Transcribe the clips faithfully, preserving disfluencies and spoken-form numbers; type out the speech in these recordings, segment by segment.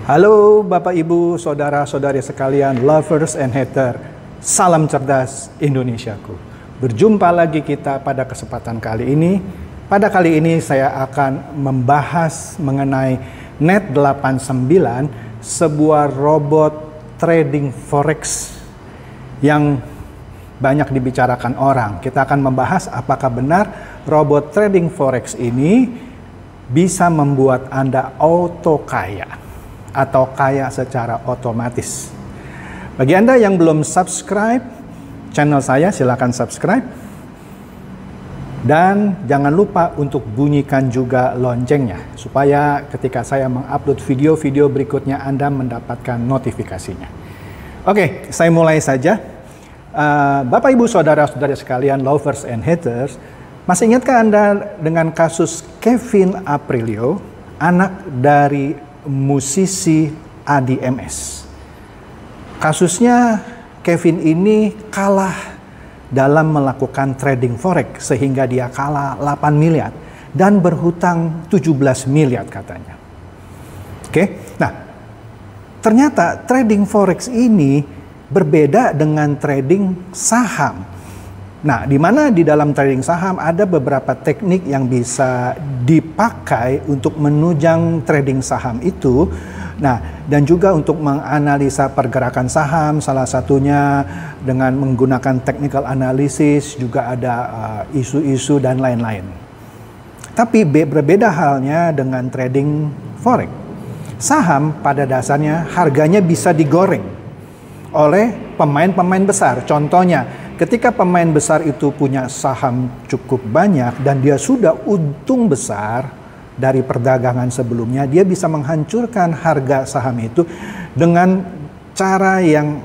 Halo Bapak Ibu, Saudara-saudari sekalian, lovers and hater. Salam cerdas Indonesiaku. Berjumpa lagi kita pada kesempatan kali ini. Pada kali ini saya akan membahas mengenai Net delapan puluh sembilan, sebuah robot trading forex yang banyak dibicarakan orang. Kita akan membahas apakah benar robot trading forex ini bisa membuat Anda auto kaya atau kaya secara otomatis. Bagi Anda yang belum subscribe channel saya, silakan subscribe. Dan jangan lupa untuk bunyikan juga loncengnya, supaya ketika saya mengupload video-video berikutnya Anda mendapatkan notifikasinya. Oke, saya mulai saja. Uh, Bapak Ibu Saudara-saudari sekalian, lovers and haters, masih ingatkah Anda dengan kasus Kevin Aprilio, anak dari musisi A D M S? Kasusnya, Kevin ini kalah dalam melakukan trading forex sehingga dia kalah delapan miliar dan berhutang tujuh belas miliar katanya. Oke. Nah, ternyata trading forex ini berbeda dengan trading saham. Nah, di mana di dalam trading saham ada beberapa teknik yang bisa dipakai untuk menunjang trading saham itu. Nah, dan juga untuk menganalisa pergerakan saham, salah satunya dengan menggunakan technical analysis, juga ada isu-isu uh, dan lain-lain. Tapi berbeda halnya dengan trading forex. Saham pada dasarnya harganya bisa digoreng oleh pemain-pemain besar. Contohnya, ketika pemain besar itu punya saham cukup banyak dan dia sudah untung besar dari perdagangan sebelumnya, dia bisa menghancurkan harga saham itu dengan cara yang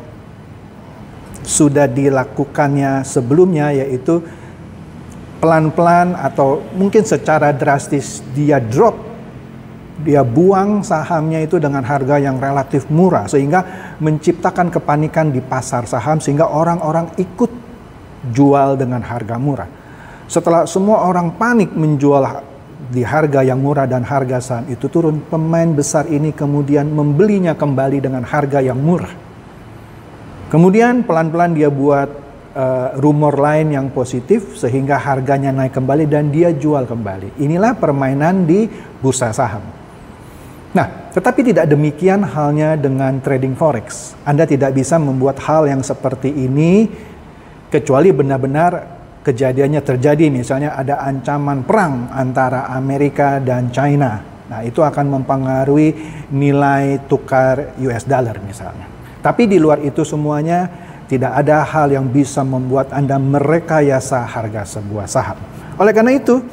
sudah dilakukannya sebelumnya, yaitu pelan-pelan atau mungkin secara drastis dia drop, dia buang sahamnya itu dengan harga yang relatif murah sehingga menciptakan kepanikan di pasar saham sehingga orang-orang ikut jual dengan harga murah. Setelah semua orang panik menjual di harga yang murah dan harga saham itu turun, pemain besar ini kemudian membelinya kembali dengan harga yang murah. Kemudian pelan-pelan dia buat uh, rumor lain yang positif sehingga harganya naik kembali dan dia jual kembali. Inilah permainan di bursa saham. Nah, tetapi tidak demikian halnya dengan trading forex. Anda tidak bisa membuat hal yang seperti ini kecuali benar-benar kejadiannya terjadi, misalnya ada ancaman perang antara Amerika dan China. Nah, itu akan mempengaruhi nilai tukar U S dollar misalnya. Tapi di luar itu semuanya tidak ada hal yang bisa membuat Anda merekayasa harga sebuah saham. Oleh karena itu,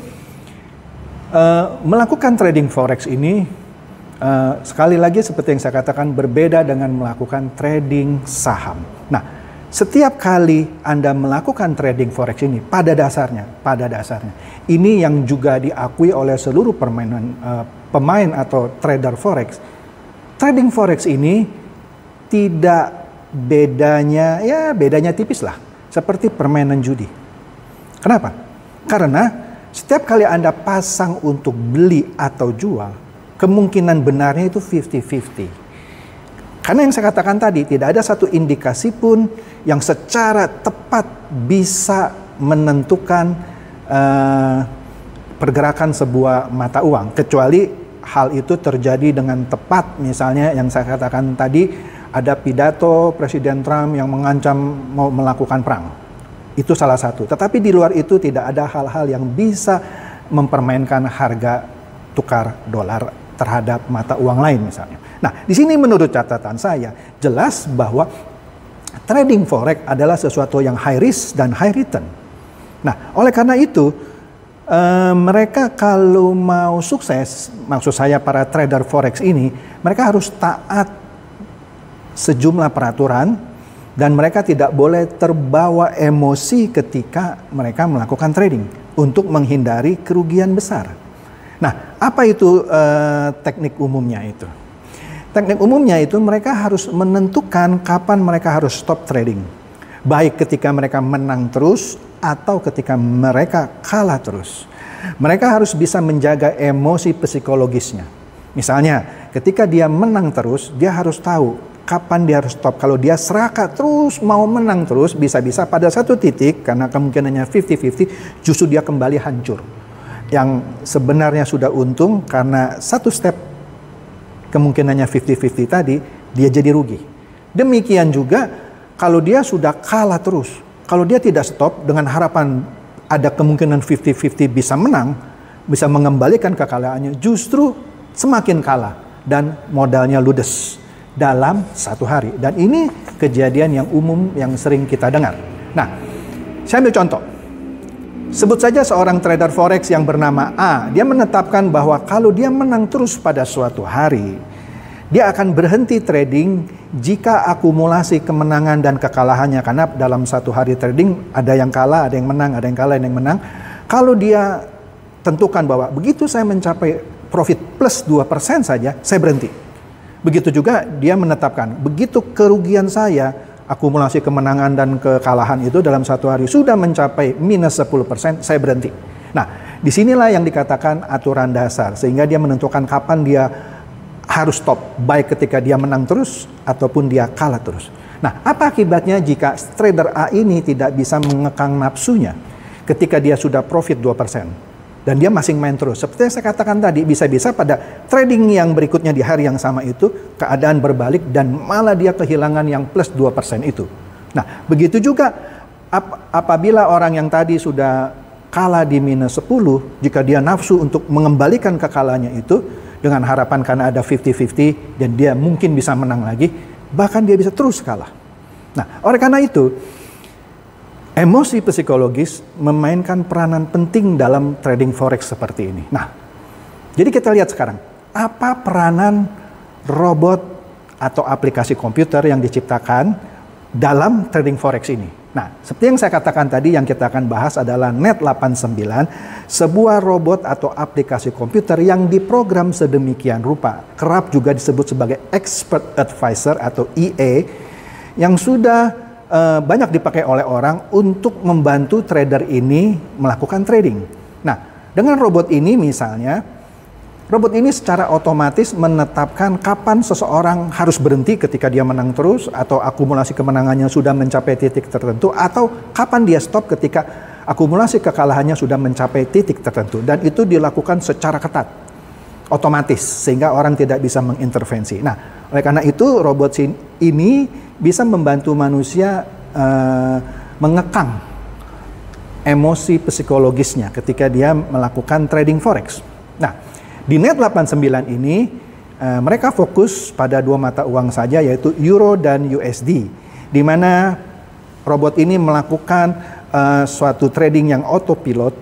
uh, melakukan trading forex ini uh, sekali lagi seperti yang saya katakan berbeda dengan melakukan trading saham. Nah, setiap kali Anda melakukan trading forex ini, pada dasarnya, pada dasarnya, ini yang juga diakui oleh seluruh permainan uh, pemain atau trader forex. Trading forex ini tidak bedanya, ya bedanya tipis lah, seperti permainan judi. Kenapa? Karena setiap kali Anda pasang untuk beli atau jual, kemungkinan benarnya itu fifty fifty. Karena yang saya katakan tadi, tidak ada satu indikasi pun yang secara tepat bisa menentukan uh, pergerakan sebuah mata uang. Kecuali hal itu terjadi dengan tepat, misalnya yang saya katakan tadi, ada pidato Presiden Trump yang mengancam mau melakukan perang. Itu salah satu. Tetapi di luar itu tidak ada hal-hal yang bisa mempermainkan harga tukar dolar terhadap mata uang lain misalnya. Nah, di sini menurut catatan saya jelas bahwa trading forex adalah sesuatu yang high risk dan high return. Nah, oleh karena itu eh, mereka kalau mau sukses, maksud saya para trader forex ini, mereka harus taat sejumlah peraturan dan mereka tidak boleh terbawa emosi ketika mereka melakukan trading untuk menghindari kerugian besar. Nah, apa itu uh, teknik umumnya itu? Teknik umumnya itu mereka harus menentukan kapan mereka harus stop trading. Baik ketika mereka menang terus atau ketika mereka kalah terus. Mereka harus bisa menjaga emosi psikologisnya. Misalnya, ketika dia menang terus, dia harus tahu kapan dia harus stop. Kalau dia serakah terus mau menang terus, bisa-bisa pada satu titik karena kemungkinannya lima puluh lima puluh justru dia kembali hancur. Yang sebenarnya sudah untung karena satu step kemungkinannya lima puluh lima puluh tadi, dia jadi rugi. Demikian juga kalau dia sudah kalah terus. Kalau dia tidak stop dengan harapan ada kemungkinan lima puluh lima puluh bisa menang, bisa mengembalikan kekalahannya, justru semakin kalah dan modalnya ludes dalam satu hari. Dan ini kejadian yang umum yang sering kita dengar. Nah, saya ambil contoh. Sebut saja seorang trader forex yang bernama A. Dia menetapkan bahwa kalau dia menang terus pada suatu hari, dia akan berhenti trading jika akumulasi kemenangan dan kekalahannya. Karena dalam satu hari trading ada yang kalah, ada yang menang, ada yang kalah, ada yang menang. Kalau dia tentukan bahwa begitu saya mencapai profit plus dua persen saja, saya berhenti. Begitu juga dia menetapkan, begitu kerugian saya, akumulasi kemenangan dan kekalahan itu dalam satu hari sudah mencapai minus sepuluh persen, saya berhenti. Nah, disinilah yang dikatakan aturan dasar, sehingga dia menentukan kapan dia harus stop, baik ketika dia menang terus ataupun dia kalah terus. Nah, apa akibatnya jika trader A ini tidak bisa mengekang nafsunya ketika dia sudah profit dua persen? Dan dia masih main terus. Seperti yang saya katakan tadi, bisa-bisa pada trading yang berikutnya di hari yang sama itu, keadaan berbalik dan malah dia kehilangan yang plus dua persen itu. Nah, begitu juga ap apabila orang yang tadi sudah kalah di minus sepuluh, jika dia nafsu untuk mengembalikan kekalahannya itu, dengan harapan karena ada lima puluh lima puluh dan dia mungkin bisa menang lagi, bahkan dia bisa terus kalah. Nah, oleh karena itu, emosi psikologis memainkan peranan penting dalam trading forex seperti ini. Nah, jadi kita lihat sekarang, apa peranan robot atau aplikasi komputer yang diciptakan dalam trading forex ini? Nah, seperti yang saya katakan tadi, yang kita akan bahas adalah Net delapan puluh sembilan, sebuah robot atau aplikasi komputer yang diprogram sedemikian rupa, kerap juga disebut sebagai Expert Advisor atau E A, yang sudah Uh, banyak dipakai oleh orang untuk membantu trader ini melakukan trading. Nah, dengan robot ini misalnya, robot ini secara otomatis menetapkan kapan seseorang harus berhenti ketika dia menang terus, atau akumulasi kemenangannya sudah mencapai titik tertentu, atau kapan dia stop ketika akumulasi kekalahannya sudah mencapai titik tertentu. Dan itu dilakukan secara ketat, otomatis, sehingga orang tidak bisa mengintervensi. Nah, oleh karena itu robot ini bisa membantu manusia uh, mengekang emosi psikologisnya ketika dia melakukan trading forex. Nah, di Net delapan puluh sembilan ini uh, mereka fokus pada dua mata uang saja, yaitu Euro dan U S D, di mana robot ini melakukan uh, suatu trading yang autopilot,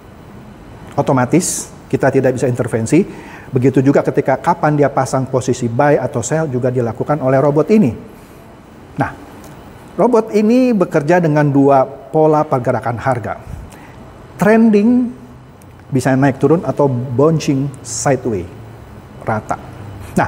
otomatis, kita tidak bisa intervensi. Begitu juga ketika kapan dia pasang posisi buy atau sell juga dilakukan oleh robot ini. Nah, robot ini bekerja dengan dua pola pergerakan harga. Trending bisa naik turun atau bouncing sideways, rata. Nah,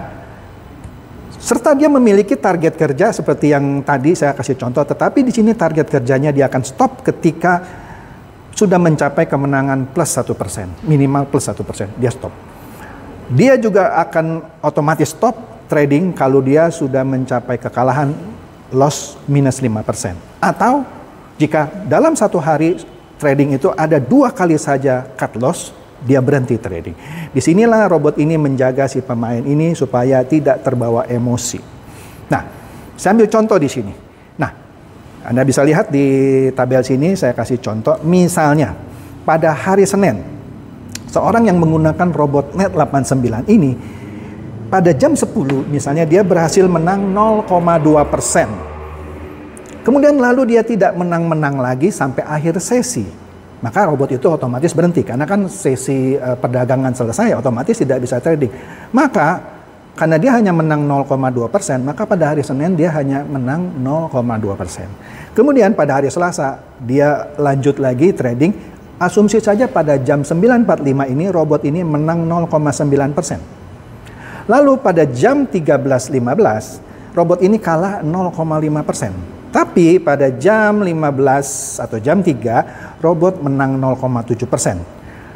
serta dia memiliki target kerja seperti yang tadi saya kasih contoh, tetapi di sini target kerjanya dia akan stop ketika sudah mencapai kemenangan plus satu persen, minimal plus satu persen, dia stop. Dia juga akan otomatis stop trading kalau dia sudah mencapai kekalahan, loss minus lima persen. Atau jika dalam satu hari trading itu ada dua kali saja cut loss, dia berhenti trading. Disinilah robot ini menjaga si pemain ini supaya tidak terbawa emosi. Nah, saya ambil contoh di sini. Nah, Anda bisa lihat di tabel sini, saya kasih contoh. Misalnya, pada hari Senin, seorang yang menggunakan robot Net delapan puluh sembilan ini, pada jam sepuluh misalnya dia berhasil menang nol koma dua persen. Kemudian lalu dia tidak menang-menang lagi sampai akhir sesi. Maka robot itu otomatis berhenti, karena kan sesi uh, perdagangan selesai, otomatis tidak bisa trading. Maka karena dia hanya menang nol koma dua persen, maka pada hari Senin dia hanya menang nol koma dua persen. Kemudian pada hari Selasa dia lanjut lagi trading. Asumsi saja pada jam sembilan empat puluh lima ini robot ini menang nol koma sembilan persen. Lalu pada jam tiga belas lima belas robot ini kalah nol koma lima persen. Tapi pada jam lima belas atau jam tiga robot menang nol koma tujuh persen.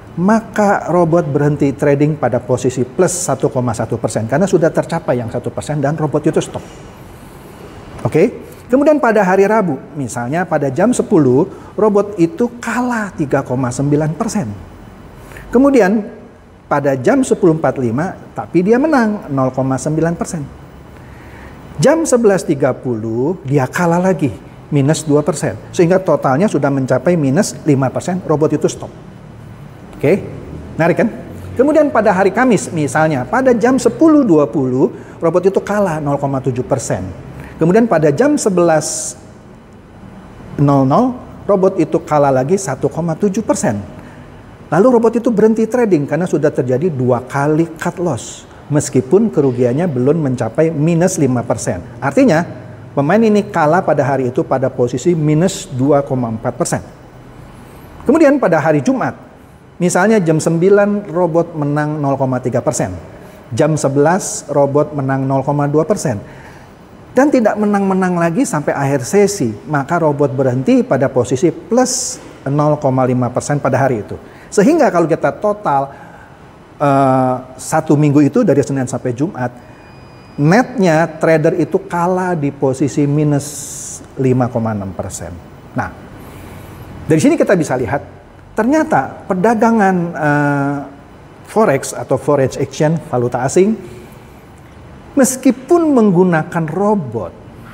maka robot berhenti trading pada posisi plus satu koma satu persen karena sudah tercapai yang satu persen dan robot itu stop. Oke? Okay? Kemudian pada hari Rabu, misalnya pada jam sepuluh, robot itu kalah tiga koma sembilan persen. Kemudian pada jam sepuluh empat puluh lima, tapi dia menang nol koma sembilan persen. Jam sebelas tiga puluh, dia kalah lagi, minus dua persen. Sehingga totalnya sudah mencapai minus lima persen, robot itu stop. Oke, okay? Menarik kan? Kemudian pada hari Kamis, misalnya pada jam sepuluh dua puluh, robot itu kalah nol koma tujuh persen. Kemudian pada jam sebelas nol nol, robot itu kalah lagi satu koma tujuh persen. Lalu robot itu berhenti trading karena sudah terjadi dua kali cut loss. Meskipun kerugiannya belum mencapai minus lima persen. Artinya, pemain ini kalah pada hari itu pada posisi minus dua koma empat persen. Kemudian pada hari Jumat, misalnya jam sembilan robot menang nol koma tiga persen. Jam sebelas robot menang nol koma dua persen. Dan tidak menang-menang lagi sampai akhir sesi, maka robot berhenti pada posisi plus nol koma lima persen pada hari itu. Sehingga kalau kita total uh, satu minggu itu dari Senin sampai Jumat, netnya trader itu kalah di posisi minus lima koma enam persen. Nah, dari sini kita bisa lihat, ternyata perdagangan uh, forex atau forex exchange, valuta asing, meskipun menggunakan robot,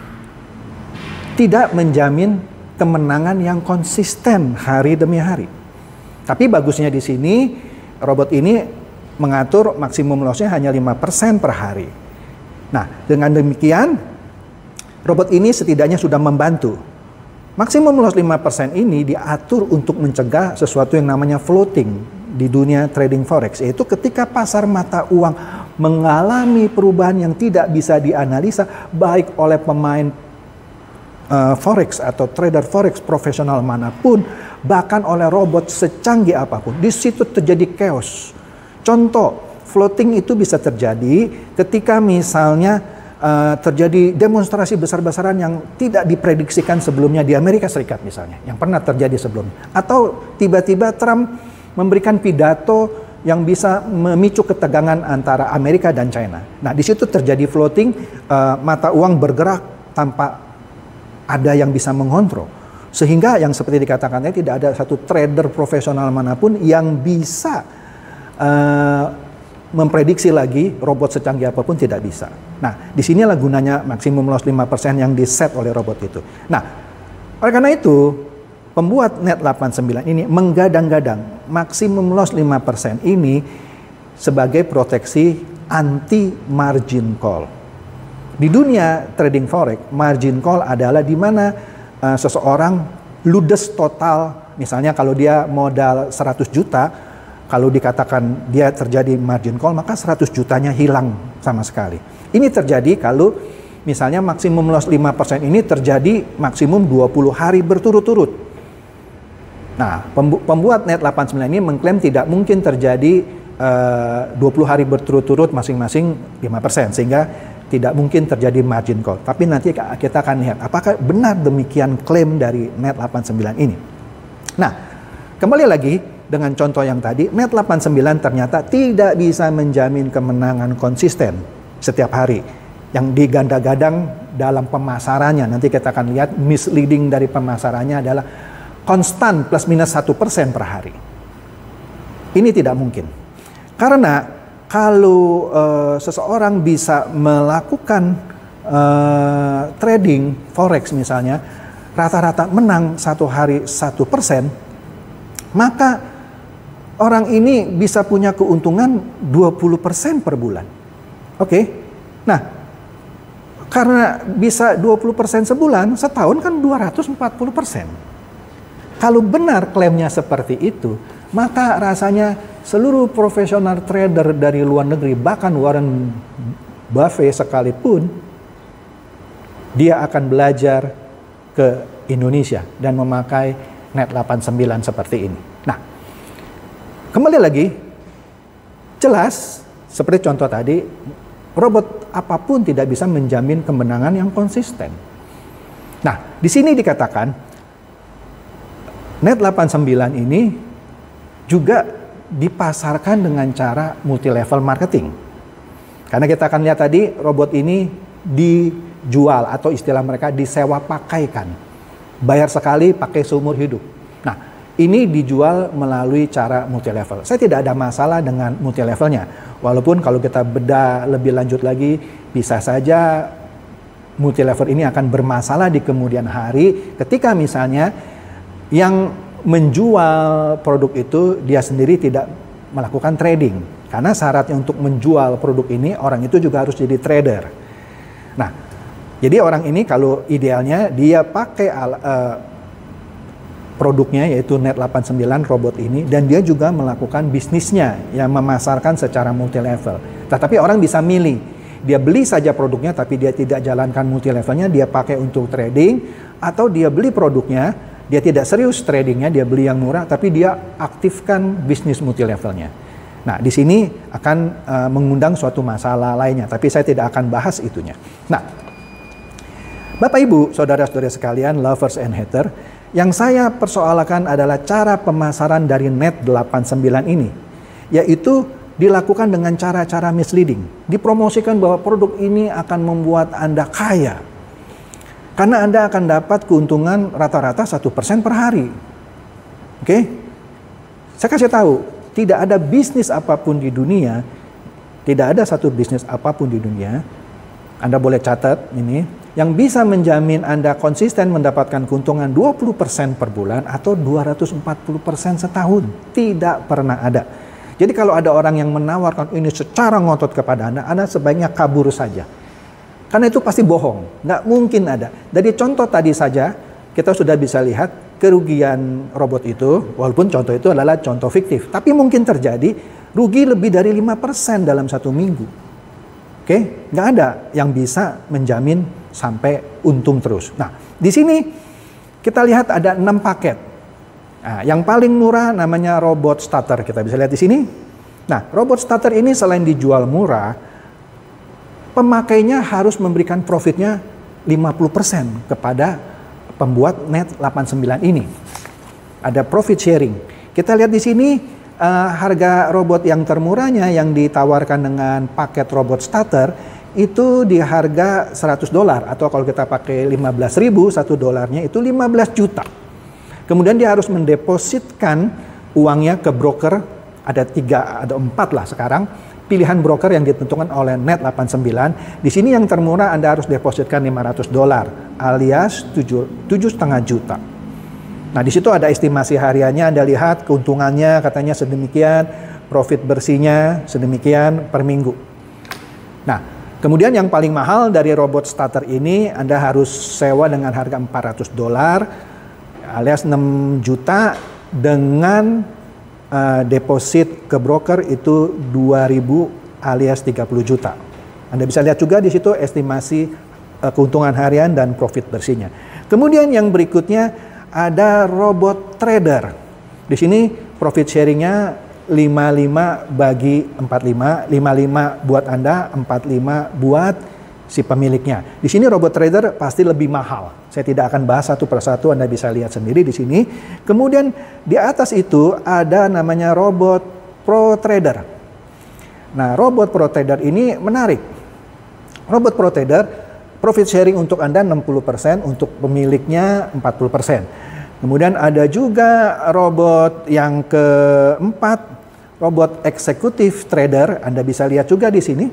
tidak menjamin kemenangan yang konsisten hari demi hari. Tapi bagusnya di sini, robot ini mengatur maksimum loss-nya hanya lima persen per hari. Nah, dengan demikian, robot ini setidaknya sudah membantu. Maksimum loss lima persen ini diatur untuk mencegah sesuatu yang namanya floating di dunia trading forex, yaitu ketika pasar mata uang mengalami perubahan yang tidak bisa dianalisa baik oleh pemain uh, forex atau trader forex profesional manapun, bahkan oleh robot secanggih apapun. Di situ terjadi chaos. Contoh, floating itu bisa terjadi ketika misalnya uh, terjadi demonstrasi besar-besaran yang tidak diprediksikan sebelumnya di Amerika Serikat misalnya, yang pernah terjadi sebelumnya. Atau tiba-tiba Trump memberikan pidato yang bisa memicu ketegangan antara Amerika dan China. Nah, di situ terjadi floating, uh, mata uang bergerak tanpa ada yang bisa mengontrol. Sehingga yang seperti dikatakan tadi, tidak ada satu trader profesional manapun yang bisa uh, memprediksi lagi, robot secanggih apapun tidak bisa. Nah, disinilah gunanya maksimum loss lima persen yang di-set oleh robot itu. Nah, oleh karena itu, pembuat Net delapan puluh sembilan ini menggadang-gadang maksimum loss lima persen ini sebagai proteksi anti margin call. Di dunia trading forex, margin call adalah di mana uh, seseorang ludes total, misalnya kalau dia modal seratus juta, kalau dikatakan dia terjadi margin call, maka seratus jutanya hilang sama sekali. Ini terjadi kalau misalnya maksimum loss lima persen ini terjadi maksimum dua puluh hari berturut-turut. Nah, pembuat Net delapan puluh sembilan ini mengklaim tidak mungkin terjadi uh, dua puluh hari berturut-turut masing-masing lima persen, sehingga tidak mungkin terjadi margin call. Tapi nanti kita akan lihat apakah benar demikian klaim dari Net delapan puluh sembilan ini. Nah, kembali lagi dengan contoh yang tadi, Net delapan puluh sembilan ternyata tidak bisa menjamin kemenangan konsisten setiap hari. Yang diganda-gadang dalam pemasarannya, nanti kita akan lihat misleading dari pemasarannya adalah konstan plus minus satu persen per hari. Ini tidak mungkin. Karena kalau uh, seseorang bisa melakukan uh, trading forex misalnya, rata-rata menang satu hari satu persen, maka orang ini bisa punya keuntungan dua puluh persen per bulan. Oke, okay? Nah, karena bisa dua puluh persen sebulan, setahun kan dua ratus empat puluh persen. Kalau benar klaimnya seperti itu, maka rasanya seluruh profesional trader dari luar negeri, bahkan Warren Buffett sekalipun, dia akan belajar ke Indonesia dan memakai Net delapan puluh sembilan seperti ini. Nah, kembali lagi, jelas seperti contoh tadi, robot apapun tidak bisa menjamin kemenangan yang konsisten. Nah, di sini dikatakan Net delapan puluh sembilan ini juga dipasarkan dengan cara multi level marketing. Karena kita akan lihat tadi robot ini dijual atau istilah mereka disewa pakaikan. Bayar sekali pakai seumur hidup. Nah, ini dijual melalui cara multi level. Saya tidak ada masalah dengan multi levelnya. Walaupun kalau kita bedah lebih lanjut lagi, bisa saja multi level ini akan bermasalah di kemudian hari ketika misalnya yang menjual produk itu dia sendiri tidak melakukan trading. Karena syaratnya untuk menjual produk ini orang itu juga harus jadi trader. Nah, jadi orang ini kalau idealnya dia pakai uh, produknya yaitu Net delapan puluh sembilan robot ini, dan dia juga melakukan bisnisnya yang memasarkan secara multi level. Tetapi orang bisa milih, dia beli saja produknya tapi dia tidak jalankan multi levelnya, dia pakai untuk trading, atau dia beli produknya, dia tidak serius tradingnya, dia beli yang murah tapi dia aktifkan bisnis multi levelnya. Nah, di sini akan uh, mengundang suatu masalah lainnya, tapi saya tidak akan bahas itunya. Nah, Bapak Ibu, saudara-saudara sekalian, lovers and hater, yang saya persoalkan adalah cara pemasaran dari Net delapan puluh sembilan ini, yaitu dilakukan dengan cara-cara misleading. Dipromosikan bahwa produk ini akan membuat Anda kaya. Karena Anda akan dapat keuntungan rata-rata satu persen per hari. Oke? Saya kasih tahu, tidak ada bisnis apapun di dunia, tidak ada satu bisnis apapun di dunia, Anda boleh catat ini, yang bisa menjamin Anda konsisten mendapatkan keuntungan dua puluh persen per bulan atau dua ratus empat puluh persen setahun. Tidak pernah ada. Jadi kalau ada orang yang menawarkan ini secara ngotot kepada Anda, Anda sebaiknya kabur saja. Karena itu pasti bohong, nggak mungkin ada. Dari contoh tadi saja, kita sudah bisa lihat kerugian robot itu, walaupun contoh itu adalah contoh fiktif, tapi mungkin terjadi rugi lebih dari lima persen dalam satu minggu. Oke, nggak ada yang bisa menjamin sampai untung terus. Nah, di sini kita lihat ada enam paket. Nah, yang paling murah namanya robot starter, kita bisa lihat di sini. Nah, robot starter ini selain dijual murah, pemakainya harus memberikan profitnya lima puluh persen kepada pembuat Net delapan puluh sembilan ini. Ada profit sharing. Kita lihat di sini uh, harga robot yang termurahnya yang ditawarkan dengan paket robot starter itu di harga seratus dolar, atau kalau kita pakai lima belas ribu, satu dolarnya itu lima belas juta. Kemudian dia harus mendepositkan uangnya ke broker, ada tiga, ada empat lah sekarang, pilihan broker yang ditentukan oleh Net delapan puluh sembilan. Di sini yang termurah Anda harus depositkan lima ratus dolar alias tujuh koma lima juta. Nah, di situ ada estimasi hariannya, Anda lihat keuntungannya katanya sedemikian, profit bersihnya sedemikian per minggu. Nah, kemudian yang paling mahal dari robot starter ini Anda harus sewa dengan harga empat ratus dolar alias enam juta dengan uh, deposit ke broker itu dua ribu alias tiga puluh juta. Anda bisa lihat juga di situ estimasi uh, keuntungan harian dan profit bersihnya. Kemudian yang berikutnya ada robot trader. Di sini profit sharingnya lima puluh lima bagi empat puluh lima, lima puluh lima buat Anda, empat puluh lima buat si pemiliknya. Di sini robot trader pasti lebih mahal. Saya tidak akan bahas satu persatu, Anda bisa lihat sendiri di sini. Kemudian di atas itu ada namanya robot pro trader. Nah, robot pro trader ini menarik. Robot pro trader profit sharing untuk Anda enam puluh persen, untuk pemiliknya empat puluh persen. Kemudian ada juga robot yang keempat, robot eksekutif trader. Anda bisa lihat juga di sini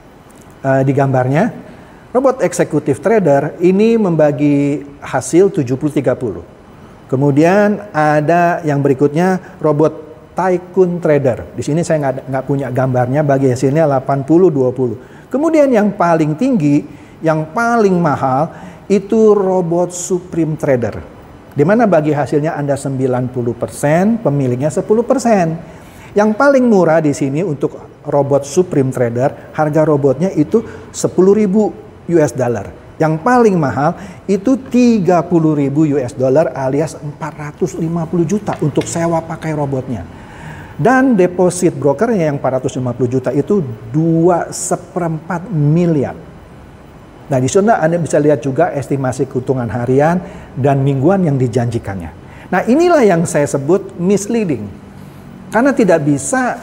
uh, di gambarnya. Robot eksekutif trader ini membagi hasil tujuh puluh tiga puluh. Kemudian ada yang berikutnya robot tycoon trader. Di sini saya nggak nggak punya gambarnya, bagi hasilnya delapan puluh dua puluh. Kemudian yang paling tinggi, yang paling mahal itu robot supreme trader. Di mana bagi hasilnya Anda sembilan puluh persen, pemiliknya sepuluh persen. Yang paling murah di sini untuk robot supreme trader, harga robotnya itu sepuluh ribu U S dollar. Yang paling mahal itu tiga puluh ribu U S dollar alias empat ratus lima puluh juta untuk sewa pakai robotnya. Dan deposit brokernya yang empat ratus lima puluh juta itu dua seperempat miliar. Nah, di sana Anda bisa lihat juga estimasi keuntungan harian dan mingguan yang dijanjikannya. Nah, inilah yang saya sebut misleading. Karena tidak bisa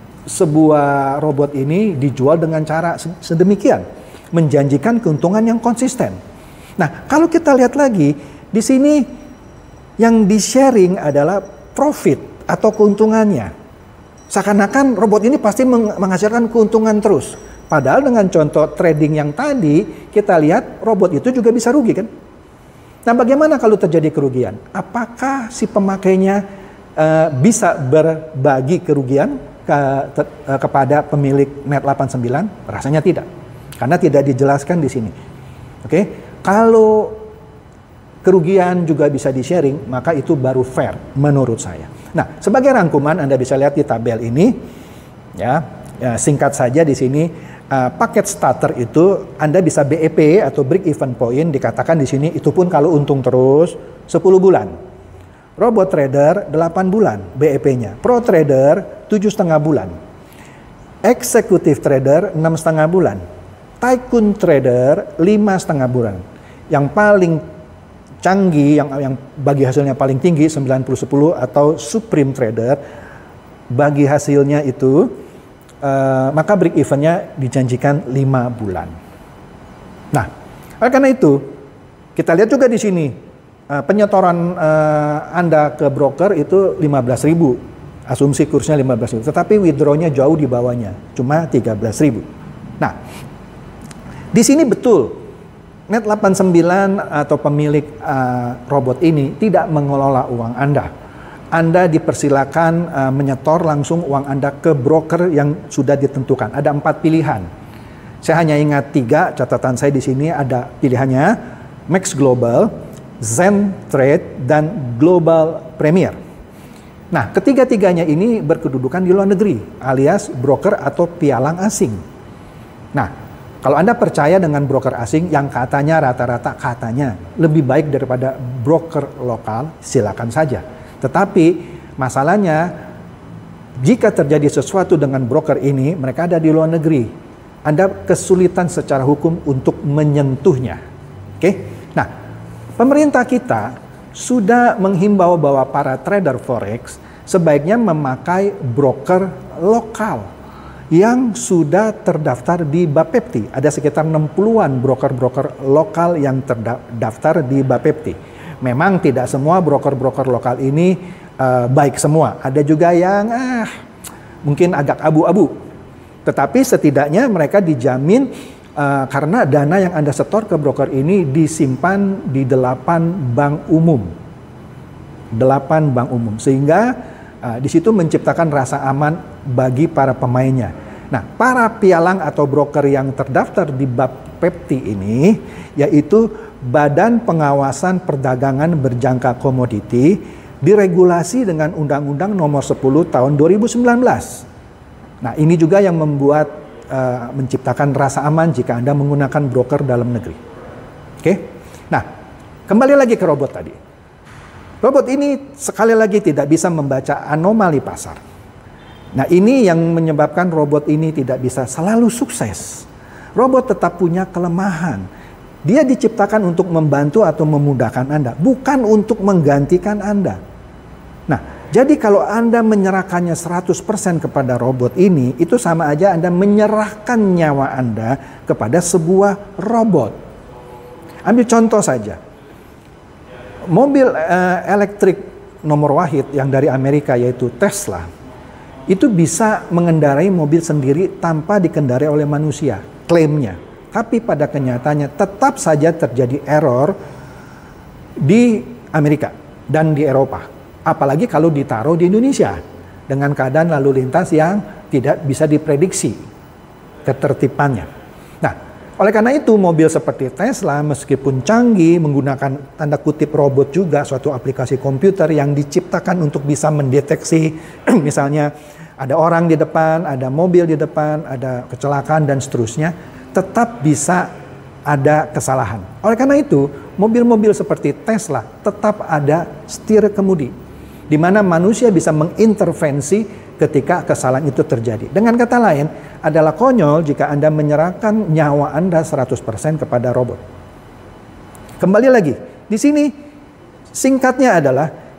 sebuah robot ini dijual dengan cara sedemikian, menjanjikan keuntungan yang konsisten. Nah, kalau kita lihat lagi, di sini yang di-sharing adalah profit atau keuntungannya. Seakan-akan robot ini pasti menghasilkan keuntungan terus. Padahal dengan contoh trading yang tadi, kita lihat robot itu juga bisa rugi kan? Nah, bagaimana kalau terjadi kerugian? Apakah si pemakainya uh, bisa berbagi kerugian ke, te, uh, kepada pemilik Net delapan puluh sembilan? Rasanya tidak. Karena tidak dijelaskan di sini. Oke, okay? Kalau kerugian juga bisa di-sharing, maka itu baru fair menurut saya. Nah, sebagai rangkuman Anda bisa lihat di tabel ini, ya, ya singkat saja di sini uh, paket starter itu Anda bisa B E P atau break even point dikatakan di sini itu pun kalau untung terus sepuluh bulan. Robot trader delapan bulan B E P-nya, Pro trader tujuh setengah bulan, Executive trader enam setengah bulan, Tycoon trader lima setengah bulan. Yang paling canggih, yang yang bagi hasilnya paling tinggi sembilan puluh sepuluh atau Supreme trader bagi hasilnya itu uh, maka break evennya dijanjikan lima bulan. Nah, oleh karena itu kita lihat juga di sini uh, penyetoran uh, Anda ke broker itu lima belas ribu, asumsi kursnya lima belas ribu, tetapi withdrawnya jauh di bawahnya, cuma tiga belas ribu. Nah, di sini betul Net delapan puluh sembilan atau pemilik uh, robot ini tidak mengelola uang Anda. Anda dipersilakan uh, menyetor langsung uang Anda ke broker yang sudah ditentukan. Ada empat pilihan. Saya hanya ingat tiga, catatan saya di sini ada pilihannya Max Global, Zen Trade, dan Global Premier. Nah, ketiga-tiganya ini berkedudukan di luar negeri, alias broker atau pialang asing. Nah, kalau Anda percaya dengan broker asing yang katanya rata-rata katanya lebih baik daripada broker lokal, silakan saja. Tetapi masalahnya jika terjadi sesuatu dengan broker ini, mereka ada di luar negeri. Anda kesulitan secara hukum untuk menyentuhnya. Oke? Nah, pemerintah kita sudah menghimbau bahwa para trader forex sebaiknya memakai broker lokal yang sudah terdaftar di Bapepti. Ada sekitar enam puluhan broker-broker lokal yang terdaftar di Bapepti. Memang tidak semua broker-broker lokal ini uh, baik semua. Ada juga yang ah, mungkin agak abu-abu. Tetapi setidaknya mereka dijamin uh, karena dana yang Anda setor ke broker ini disimpan di delapan bank umum. delapan bank umum. Sehingga uh, di situ menciptakan rasa aman bagi para pemainnya. Nah, para pialang atau broker yang terdaftar di Bapepti ini yaitu Badan Pengawasan Perdagangan Berjangka Komoditi, diregulasi dengan Undang-Undang Nomor sepuluh Tahun dua ribu sembilan belas. Nah, ini juga yang membuat uh, menciptakan rasa aman jika Anda menggunakan broker dalam negeri. Oke? Nah, kembali lagi ke robot tadi. Robot ini sekali lagi tidak bisa membaca anomali pasar. Nah, ini yang menyebabkan robot ini tidak bisa selalu sukses. Robot tetap punya kelemahan. Dia diciptakan untuk membantu atau memudahkan Anda, bukan untuk menggantikan Anda. Nah, jadi kalau Anda menyerahkannya seratus persen kepada robot ini, itu sama aja Anda menyerahkan nyawa Anda kepada sebuah robot. Ambil contoh saja. Mobil uh, elektrik nomor wahid yang dari Amerika yaitu Tesla, itu bisa mengendarai mobil sendiri tanpa dikendarai oleh manusia, klaimnya. Tapi pada kenyataannya tetap saja terjadi error di Amerika dan di Eropa. Apalagi kalau ditaruh di Indonesia dengan keadaan lalu lintas yang tidak bisa diprediksi ketertibannya. Nah, oleh karena itu mobil seperti Tesla meskipun canggih menggunakan tanda kutip robot juga, suatu aplikasi komputer yang diciptakan untuk bisa mendeteksi misalnya ada orang di depan, ada mobil di depan, ada kecelakaan dan seterusnya, tetap bisa ada kesalahan. Oleh karena itu, mobil-mobil seperti Tesla tetap ada setir kemudi, di mana manusia bisa mengintervensi ketika kesalahan itu terjadi. Dengan kata lain, adalah konyol jika Anda menyerahkan nyawa Anda seratus persen kepada robot. Kembali lagi, di sini singkatnya adalah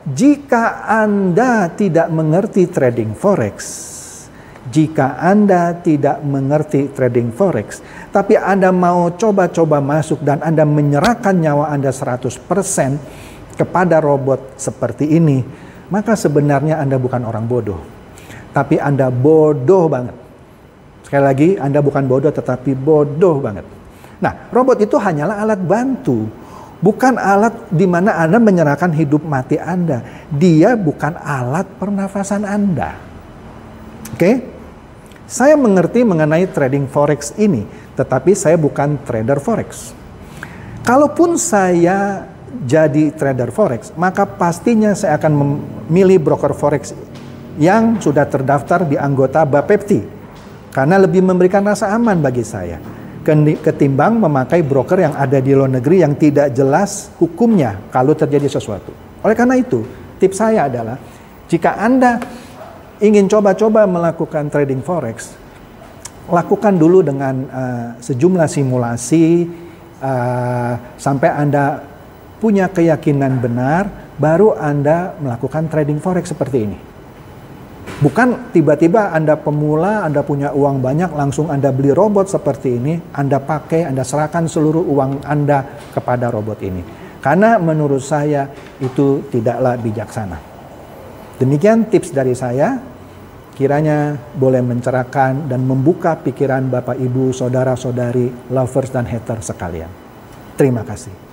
jika Anda tidak mengerti trading forex, jika Anda tidak mengerti trading forex, tapi Anda mau coba-coba masuk dan Anda menyerahkan nyawa Anda seratus persen kepada robot seperti ini, maka sebenarnya Anda bukan orang bodoh, tapi Anda bodoh banget. Sekali lagi, Anda bukan bodoh tetapi bodoh banget. Nah, robot itu hanyalah alat bantu. Bukan alat di mana Anda menyerahkan hidup mati Anda. Dia bukan alat pernafasan Anda. Oke? Saya mengerti mengenai trading forex ini, tetapi saya bukan trader forex. Kalaupun saya jadi trader forex, maka pastinya saya akan memilih broker forex yang sudah terdaftar di anggota Bapepti, karena lebih memberikan rasa aman bagi saya ketimbang memakai broker yang ada di luar negeri yang tidak jelas hukumnya kalau terjadi sesuatu. Oleh karena itu, tips saya adalah jika Anda ingin coba-coba melakukan trading forex, lakukan dulu dengan uh, sejumlah simulasi uh, sampai Anda punya keyakinan benar, baru Anda melakukan trading forex seperti ini. Bukan tiba-tiba Anda pemula, Anda punya uang banyak, langsung Anda beli robot seperti ini, Anda pakai, Anda serahkan seluruh uang Anda kepada robot ini. Karena menurut saya itu tidaklah bijaksana. Demikian tips dari saya, kiranya boleh mencerahkan dan membuka pikiran Bapak, Ibu, Saudara-saudari, lovers dan haters sekalian. Terima kasih.